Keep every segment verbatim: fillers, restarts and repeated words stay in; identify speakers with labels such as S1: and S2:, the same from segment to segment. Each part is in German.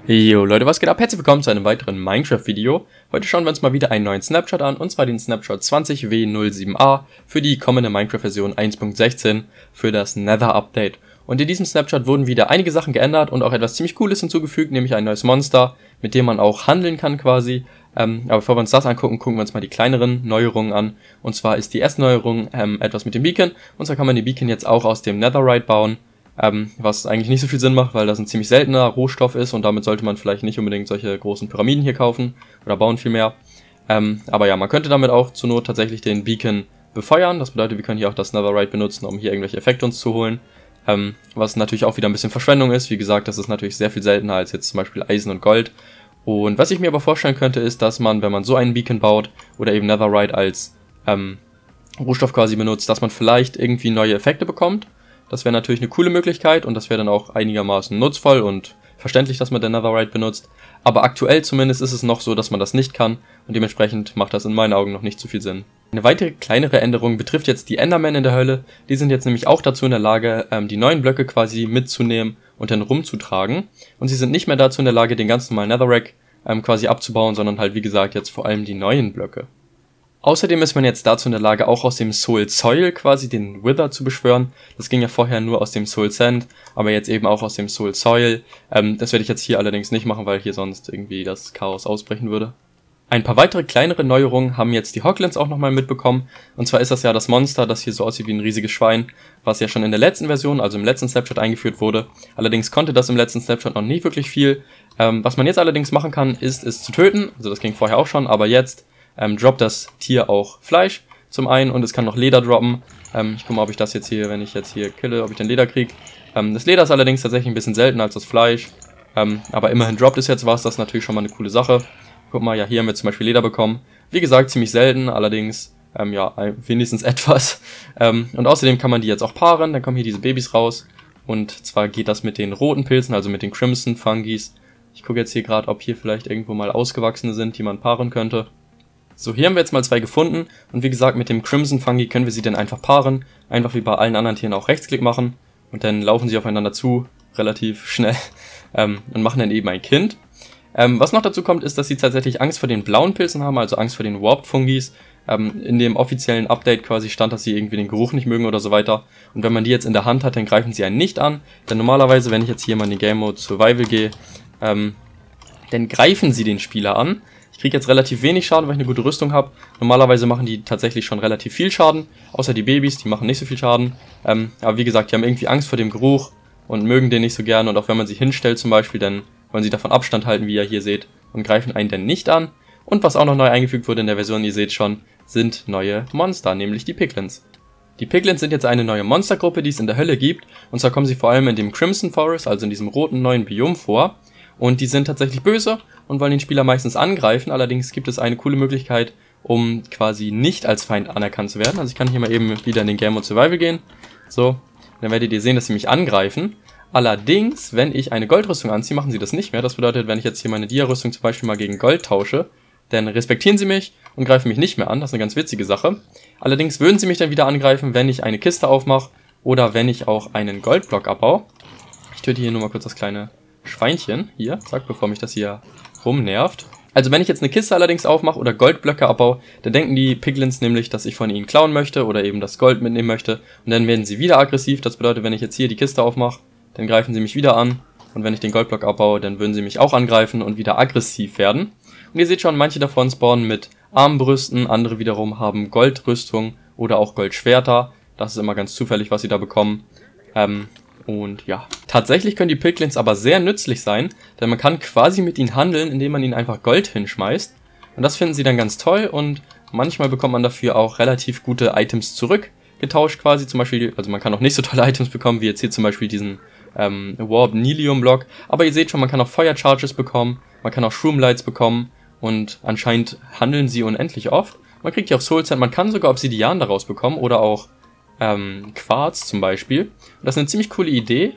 S1: Jo Leute, was geht ab? Herzlich willkommen zu einem weiteren Minecraft-Video. Heute schauen wir uns mal wieder einen neuen Snapshot an, und zwar den Snapshot zwanzig W null sieben A für die kommende Minecraft-Version eins Punkt sechzehn für das Nether-Update. Und in diesem Snapshot wurden wieder einige Sachen geändert und auch etwas ziemlich Cooles hinzugefügt, nämlich ein neues Monster, mit dem man auch handeln kann quasi. Ähm, aber bevor wir uns das angucken, gucken wir uns mal die kleineren Neuerungen an. Und zwar ist die erste Neuerung ähm, etwas mit dem Beacon. Und zwar kann man die Beacon jetzt auch aus dem Netherite bauen. Ähm, was eigentlich nicht so viel Sinn macht, weil das ein ziemlich seltener Rohstoff ist und damit sollte man vielleicht nicht unbedingt solche großen Pyramiden hier kaufen oder bauen vielmehr. Ähm, aber ja, man könnte damit auch zur Not tatsächlich den Beacon befeuern. Das bedeutet, wir können hier auch das Netherite benutzen, um hier irgendwelche Effekte uns zu holen. Ähm, was natürlich auch wieder ein bisschen Verschwendung ist. Wie gesagt, das ist natürlich sehr viel seltener als jetzt zum Beispiel Eisen und Gold. Und was ich mir aber vorstellen könnte, ist, dass man, wenn man so einen Beacon baut oder eben Netherite als ähm, Rohstoff quasi benutzt, dass man vielleicht irgendwie neue Effekte bekommt. Das wäre natürlich eine coole Möglichkeit und das wäre dann auch einigermaßen nutzvoll und verständlich, dass man den Netherite benutzt. Aber aktuell zumindest ist es noch so, dass man das nicht kann und dementsprechend macht das in meinen Augen noch nicht so viel Sinn. Eine weitere kleinere Änderung betrifft jetzt die Endermen in der Hölle. Die sind jetzt nämlich auch dazu in der Lage, die neuen Blöcke quasi mitzunehmen und dann rumzutragen. Und sie sind nicht mehr dazu in der Lage, den ganz normalen Netherrack quasi abzubauen, sondern halt wie gesagt jetzt vor allem die neuen Blöcke. Außerdem ist man jetzt dazu in der Lage, auch aus dem Soul Soil quasi den Wither zu beschwören. Das ging ja vorher nur aus dem Soul Sand, aber jetzt eben auch aus dem Soul Soil. Ähm, das werde ich jetzt hier allerdings nicht machen, weil hier sonst irgendwie das Chaos ausbrechen würde. Ein paar weitere kleinere Neuerungen haben jetzt die Hoglins auch nochmal mitbekommen. Und zwar ist das ja das Monster, das hier so aussieht wie ein riesiges Schwein, was ja schon in der letzten Version, also im letzten Snapshot eingeführt wurde. Allerdings konnte das im letzten Snapshot noch nie wirklich viel. Ähm, was man jetzt allerdings machen kann, ist es zu töten. Also das ging vorher auch schon, aber jetzt Ähm, droppt das Tier auch Fleisch zum einen und es kann noch Leder droppen. Ähm, ich gucke mal, ob ich das jetzt hier, wenn ich jetzt hier kille, ob ich den Leder kriege. Ähm, das Leder ist allerdings tatsächlich ein bisschen seltener als das Fleisch. Ähm, aber immerhin droppt es jetzt was, das ist natürlich schon mal eine coole Sache. Guck mal, ja, hier haben wir zum Beispiel Leder bekommen. Wie gesagt, ziemlich selten, allerdings ähm, ja, wenigstens etwas. Ähm, und außerdem kann man die jetzt auch paaren, dann kommen hier diese Babys raus. Und zwar geht das mit den roten Pilzen, also mit den Crimson Fungis. Ich gucke jetzt hier gerade, ob hier vielleicht irgendwo mal ausgewachsene sind, die man paaren könnte. So, hier haben wir jetzt mal zwei gefunden und wie gesagt, mit dem Crimson Fungi können wir sie dann einfach paaren, einfach wie bei allen anderen Tieren auch Rechtsklick machen und dann laufen sie aufeinander zu, relativ schnell, ähm, und machen dann eben ein Kind. Ähm, was noch dazu kommt, ist, dass sie tatsächlich Angst vor den blauen Pilzen haben, also Angst vor den Warped Fungis. Ähm, in dem offiziellen Update quasi stand, dass sie irgendwie den Geruch nicht mögen oder so weiter. Und wenn man die jetzt in der Hand hat, dann greifen sie einen nicht an, denn normalerweise, wenn ich jetzt hier mal in den Game Mode Survival gehe, ähm, dann greifen sie den Spieler an. Ich kriege jetzt relativ wenig Schaden, weil ich eine gute Rüstung habe. Normalerweise machen die tatsächlich schon relativ viel Schaden, außer die Babys, die machen nicht so viel Schaden. Ähm, aber wie gesagt, die haben irgendwie Angst vor dem Geruch und mögen den nicht so gerne. Und auch wenn man sie hinstellt zum Beispiel, dann wollen sie davon Abstand halten, wie ihr hier seht, und greifen einen dann nicht an. Und was auch noch neu eingefügt wurde in der Version, ihr seht schon, sind neue Monster, nämlich die Piglins. Die Piglins sind jetzt eine neue Monstergruppe, die es in der Hölle gibt. Und zwar kommen sie vor allem in dem Crimson Forest, also in diesem roten neuen Biom vor. Und die sind tatsächlich böse und wollen den Spieler meistens angreifen. Allerdings gibt es eine coole Möglichkeit, um quasi nicht als Feind anerkannt zu werden. Also ich kann hier mal eben wieder in den Game Mode Survival gehen. So, dann werdet ihr sehen, dass sie mich angreifen. Allerdings, wenn ich eine Goldrüstung anziehe, machen sie das nicht mehr. Das bedeutet, wenn ich jetzt hier meine Dia-Rüstung zum Beispiel mal gegen Gold tausche, dann respektieren sie mich und greifen mich nicht mehr an. Das ist eine ganz witzige Sache. Allerdings würden sie mich dann wieder angreifen, wenn ich eine Kiste aufmache oder wenn ich auch einen Goldblock abbaue. Ich töte hier nur mal kurz das kleine Schweinchen hier, zack, bevor mich das hier rumnervt. Also wenn ich jetzt eine Kiste allerdings aufmache oder Goldblöcke abbaue, dann denken die Piglins nämlich, dass ich von ihnen klauen möchte oder eben das Gold mitnehmen möchte und dann werden sie wieder aggressiv. Das bedeutet, wenn ich jetzt hier die Kiste aufmache, dann greifen sie mich wieder an und wenn ich den Goldblock abbaue, dann würden sie mich auch angreifen und wieder aggressiv werden. Und ihr seht schon, manche davon spawnen mit Armbrüsten, andere wiederum haben Goldrüstung oder auch Goldschwerter. Das ist immer ganz zufällig, was sie da bekommen. Ähm, Und ja, tatsächlich können die Piglins aber sehr nützlich sein, denn man kann quasi mit ihnen handeln, indem man ihnen einfach Gold hinschmeißt. Und das finden sie dann ganz toll und manchmal bekommt man dafür auch relativ gute Items zurückgetauscht quasi. Zum Beispiel, also man kann auch nicht so tolle Items bekommen, wie jetzt hier zum Beispiel diesen ähm, Warp Nilium Block. Aber ihr seht schon, man kann auch Feuer Charges bekommen, man kann auch Shroom Lights bekommen und anscheinend handeln sie unendlich oft. Man kriegt ja auch Soul Sand, man kann sogar Obsidian daraus bekommen oder auch Ähm, Quarz zum Beispiel. Und das ist eine ziemlich coole Idee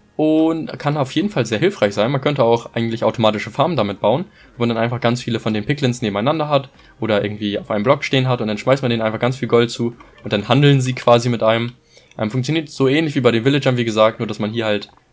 S1: und kann auf jeden Fall sehr hilfreich sein. Man könnte auch eigentlich automatische Farmen damit bauen, wo man dann einfach ganz viele von den Piglins nebeneinander hat oder irgendwie auf einem Block stehen hat und dann schmeißt man denen einfach ganz viel Gold zu und dann handeln sie quasi mit einem. Ähm, funktioniert so ähnlich wie bei den Villagern, wie gesagt, nur dass man hier halt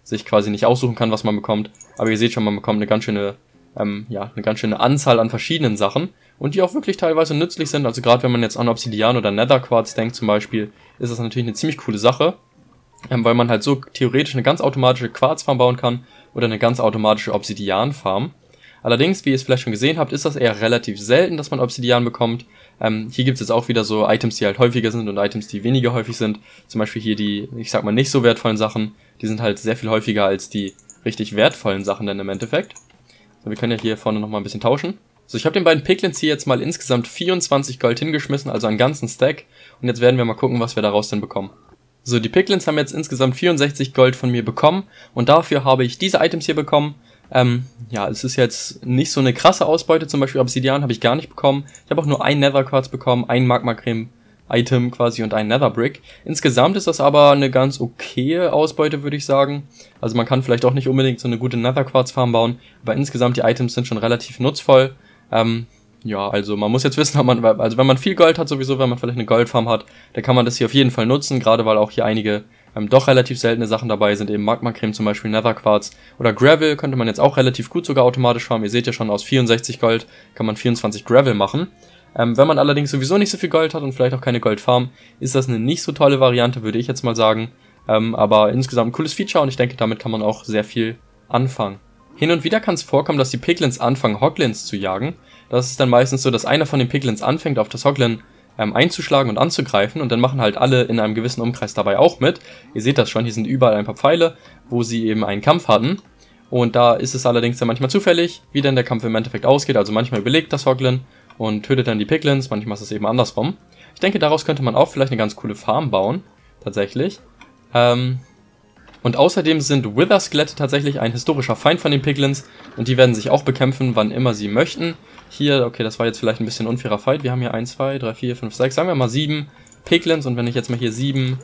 S1: sich quasi nicht aussuchen kann, was man bekommt. Aber ihr seht schon, man bekommt eine ganz schöne, ähm, ja, eine ganz schöne Anzahl an verschiedenen Sachen und die auch wirklich teilweise nützlich sind. Also gerade wenn man jetzt an Obsidian oder Nether Quartz denkt zum Beispiel, ist das natürlich eine ziemlich coole Sache, ähm, weil man halt so theoretisch eine ganz automatische Quarzfarm bauen kann oder eine ganz automatische Obsidian-Farm. Allerdings, wie ihr es vielleicht schon gesehen habt, ist das eher relativ selten, dass man Obsidian bekommt. Ähm, hier gibt es jetzt auch wieder so Items, die halt häufiger sind und Items, die weniger häufig sind. Zum Beispiel hier die, ich sag mal, nicht so wertvollen Sachen, die sind halt sehr viel häufiger als die richtig wertvollen Sachen dann im Endeffekt. So, wir können ja hier vorne nochmal ein bisschen tauschen. So, ich habe den beiden Piglins hier jetzt mal insgesamt vierundzwanzig Gold hingeschmissen, also einen ganzen Stack. Und jetzt werden wir mal gucken, was wir daraus denn bekommen. So, die Piglins haben jetzt insgesamt vierundsechzig Gold von mir bekommen und dafür habe ich diese Items hier bekommen. Ähm, ja, es ist jetzt nicht so eine krasse Ausbeute, zum Beispiel Obsidian habe ich gar nicht bekommen. Ich habe auch nur ein Nether Quartz bekommen, ein Magma Creme Item quasi und ein Nether Brick. Insgesamt ist das aber eine ganz okaye Ausbeute, würde ich sagen. Also man kann vielleicht auch nicht unbedingt so eine gute Nether Quartz Farm bauen, aber insgesamt die Items sind schon relativ nutzvoll. Ähm, ja, also man muss jetzt wissen, ob man, also wenn man viel Gold hat sowieso, wenn man vielleicht eine Goldfarm hat, dann kann man das hier auf jeden Fall nutzen, gerade weil auch hier einige ähm, doch relativ seltene Sachen dabei sind, eben Magma Creme zum Beispiel, Nether Quartz oder Gravel könnte man jetzt auch relativ gut sogar automatisch farmen. Ihr seht ja schon, aus vierundsechzig Gold kann man vierundzwanzig Gravel machen. Ähm, wenn man allerdings sowieso nicht so viel Gold hat und vielleicht auch keine Goldfarm, ist das eine nicht so tolle Variante, würde ich jetzt mal sagen. Ähm, aber insgesamt ein cooles Feature und ich denke, damit kann man auch sehr viel anfangen. Hin und wieder kann es vorkommen, dass die Piglins anfangen, Hoglins zu jagen. Das ist dann meistens so, dass einer von den Piglins anfängt, auf das Hoglin ähm, einzuschlagen und anzugreifen und dann machen halt alle in einem gewissen Umkreis dabei auch mit. Ihr seht das schon, hier sind überall ein paar Pfeile, wo sie eben einen Kampf hatten. Und da ist es allerdings dann manchmal zufällig, wie dann der Kampf im Endeffekt ausgeht. Also manchmal überlegt das Hoglin und tötet dann die Piglins, manchmal ist es eben andersrum. Ich denke, daraus könnte man auch vielleicht eine ganz coole Farm bauen, tatsächlich. Ähm... Und außerdem sind Wither-Skelette tatsächlich ein historischer Feind von den Piglins und die werden sich auch bekämpfen, wann immer sie möchten. Hier, okay, das war jetzt vielleicht ein bisschen unfairer Fight. Wir haben hier eins, zwei, drei, vier, fünf, sechs, sagen wir mal sieben Piglins und wenn ich jetzt mal hier sieben,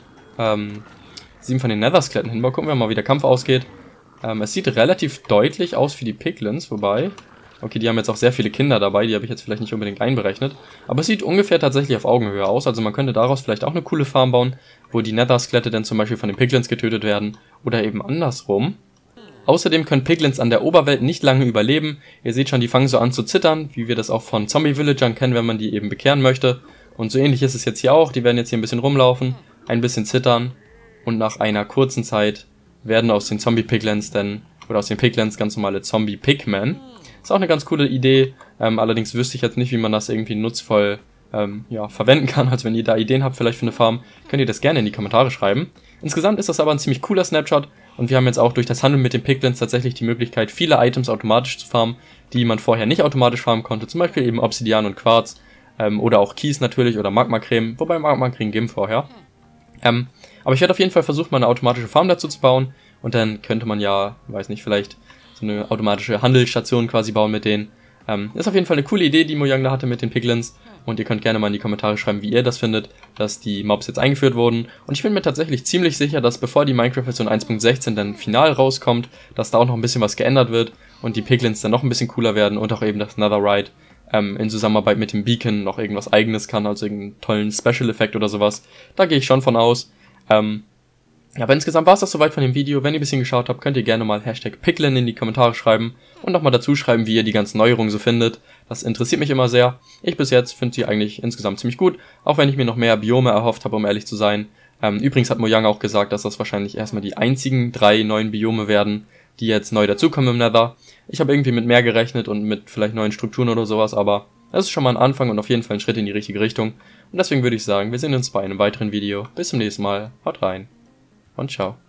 S1: ähm, sieben von den Nether-Skeletten hinbaue, gucken wir mal, wie der Kampf ausgeht. Ähm, es sieht relativ deutlich aus für die Piglins, wobei... Okay, die haben jetzt auch sehr viele Kinder dabei, die habe ich jetzt vielleicht nicht unbedingt einberechnet. Aber es sieht ungefähr tatsächlich auf Augenhöhe aus, also man könnte daraus vielleicht auch eine coole Farm bauen, wo die Nether-Skelette dann zum Beispiel von den Piglins getötet werden oder eben andersrum. Außerdem können Piglins an der Oberwelt nicht lange überleben. Ihr seht schon, die fangen so an zu zittern, wie wir das auch von Zombie-Villagern kennen, wenn man die eben bekehren möchte. Und so ähnlich ist es jetzt hier auch, die werden jetzt hier ein bisschen rumlaufen, ein bisschen zittern und nach einer kurzen Zeit werden aus den Zombie-Piglins dann, oder aus den Piglins ganz normale Zombie-Pigmen. Ist auch eine ganz coole Idee, ähm, allerdings wüsste ich jetzt nicht, wie man das irgendwie nutzvoll ähm, ja, verwenden kann. Also wenn ihr da Ideen habt vielleicht für eine Farm, könnt ihr das gerne in die Kommentare schreiben. Insgesamt ist das aber ein ziemlich cooler Snapshot und wir haben jetzt auch durch das Handeln mit den Piglins tatsächlich die Möglichkeit, viele Items automatisch zu farmen, die man vorher nicht automatisch farmen konnte. Zum Beispiel eben Obsidian und Quarz ähm, oder auch Kies natürlich oder Magma Creme, wobei Magma Creme ging vorher. Ähm, aber ich werde auf jeden Fall versuchen, mal eine automatische Farm dazu zu bauen und dann könnte man ja, weiß nicht, vielleicht so eine automatische Handelsstation quasi bauen mit denen. Ähm, ist auf jeden Fall eine coole Idee, die Mojang da hatte mit den Piglins. Und ihr könnt gerne mal in die Kommentare schreiben, wie ihr das findet, dass die Mobs jetzt eingeführt wurden. Und ich bin mir tatsächlich ziemlich sicher, dass bevor die Minecraft-Version eins Punkt sechzehn dann final rauskommt, dass da auch noch ein bisschen was geändert wird und die Piglins dann noch ein bisschen cooler werden und auch eben das Netherite ähm, in Zusammenarbeit mit dem Beacon noch irgendwas eigenes kann, also irgendeinen tollen Special-Effekt oder sowas. Da gehe ich schon von aus. Ähm, Ja, aber insgesamt war es das soweit von dem Video. Wenn ihr ein bisschen geschaut habt, könnt ihr gerne mal Hashtag Piglin in die Kommentare schreiben und nochmal dazu schreiben, wie ihr die ganzen Neuerungen so findet. Das interessiert mich immer sehr. Ich bis jetzt finde sie eigentlich insgesamt ziemlich gut, auch wenn ich mir noch mehr Biome erhofft habe, um ehrlich zu sein. Ähm, übrigens hat Mojang auch gesagt, dass das wahrscheinlich erstmal die einzigen drei neuen Biome werden, die jetzt neu dazukommen im Nether. Ich habe irgendwie mit mehr gerechnet und mit vielleicht neuen Strukturen oder sowas, aber das ist schon mal ein Anfang und auf jeden Fall ein Schritt in die richtige Richtung. Und deswegen würde ich sagen, wir sehen uns bei einem weiteren Video. Bis zum nächsten Mal. Haut rein. Und ciao.